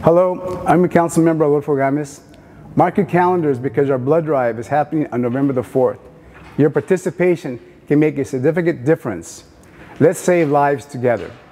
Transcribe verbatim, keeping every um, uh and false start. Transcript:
Hello, I'm your council member Adolfo Gamez. Mark your calendars because our blood drive is happening on November the fourth. Your participation can make a significant difference. Let's save lives together.